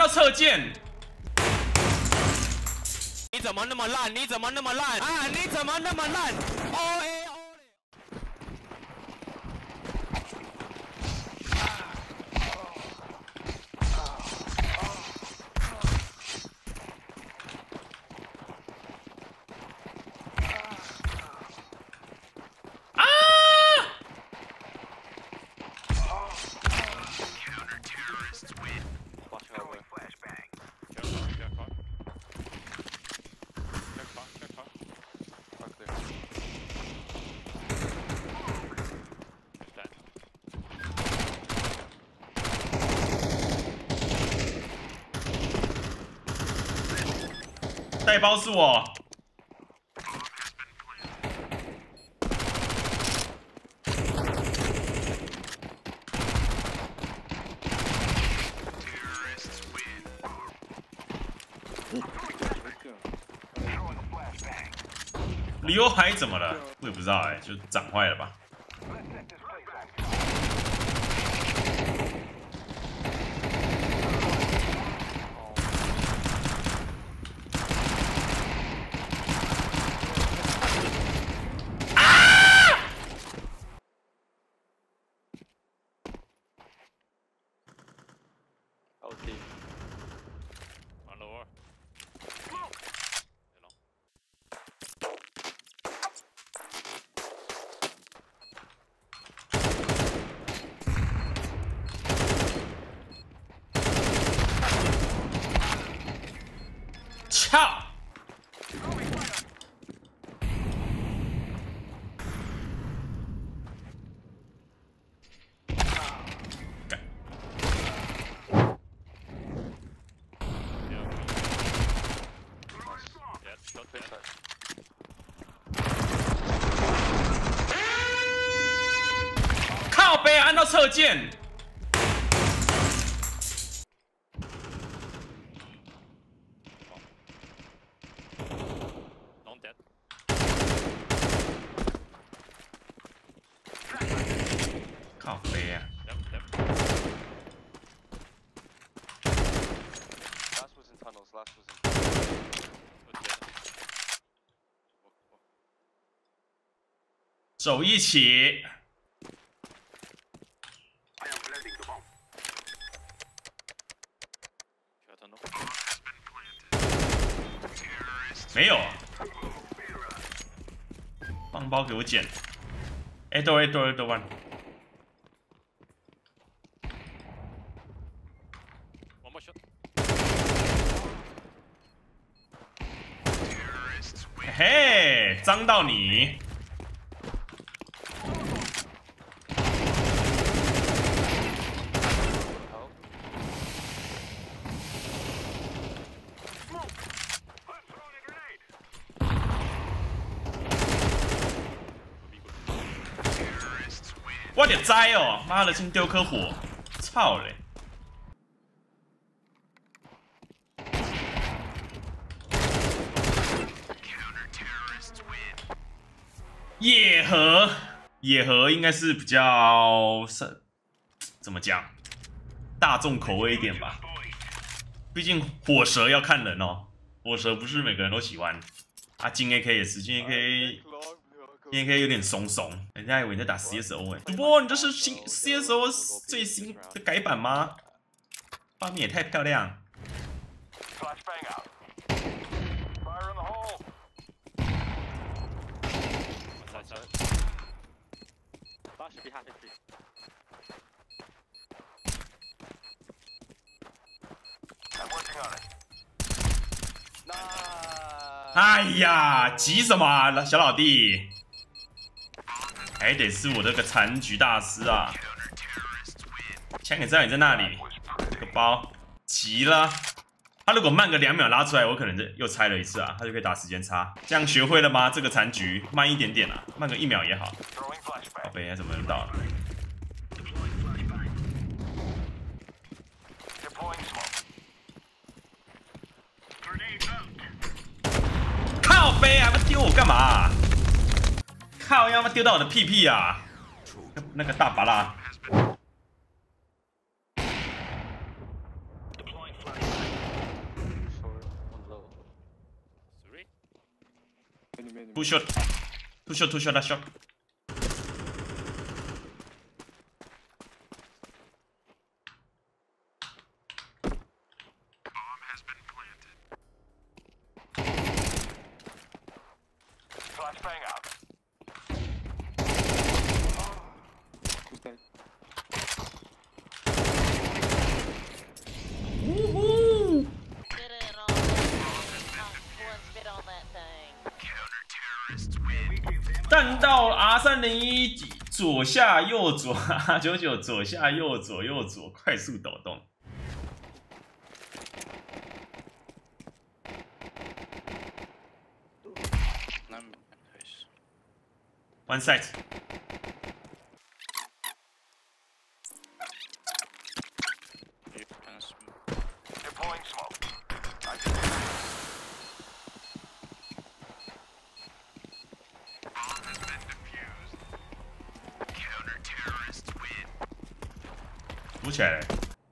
到侧键。 你怎么那么烂？你怎么那么烂啊？你怎么那么烂 ？O A O。 带包是我。刘海怎么了？我也不知道哎、就长坏了吧。操！靠背按到侧键。靠背啊！走一起。没有，放包给我捡。哎，多one。嘿嘿，脏到你！我得栽哦！妈的，先丢颗火，操嘞！野河应该是比较怎么讲，大众口味一点吧。毕竟火蛇要看人哦，火蛇不是每个人都喜欢。啊，金 AK 也是，金 AK 有点怂怂，人家以为你在打 CSO 哎、主播，你这是新 CSO 最新的改版吗？画面也太漂亮。哎呀，急什么啊，小老弟？还得是我这个残局大师啊！枪也知道你在那里，这个包急了。他如果慢个2秒拉出来，我可能又拆了一次啊，他就可以打时间差。这样学会了吗？这个残局慢一点点啊，慢个1秒也好。宝贝，怎么能到了？靠背啊！丢我干嘛、啊？靠！要么丢到我的屁屁啊！那个大拔拉。 ，two shot that shot。弹道 R301左下右左 R99 左下右左右左快速抖动。One side。扶起来了。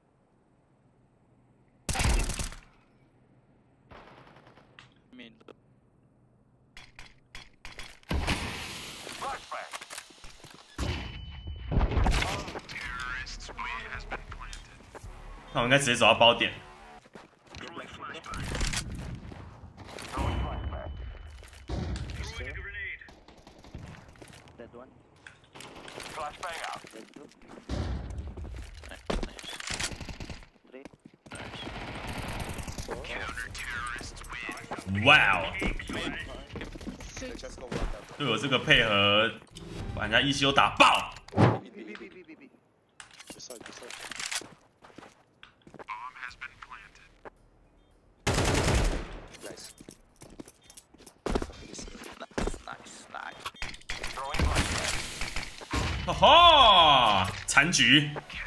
那我应该直接走到包点。哇哦！队友这个配合，把人家ECO打爆。哦吼！残局。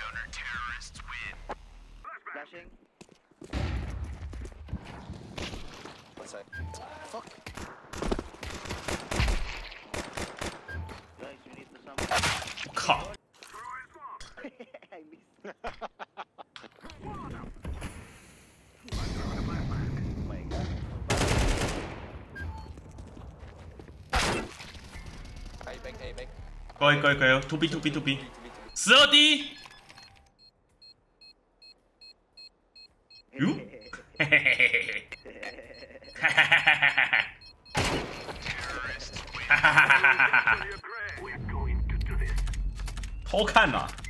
我靠！可以，2 B 12滴。哟，嘿嘿嘿嘿嘿，哈哈哈哈哈哈，哈哈哈哈哈哈，偷看啊！